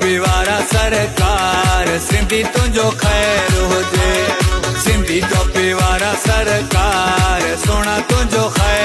टोपी वारा सरकार सिंधी तुझो खैर हुजे। सिंधी टोपी वारा सरकार सोना तुझो खैर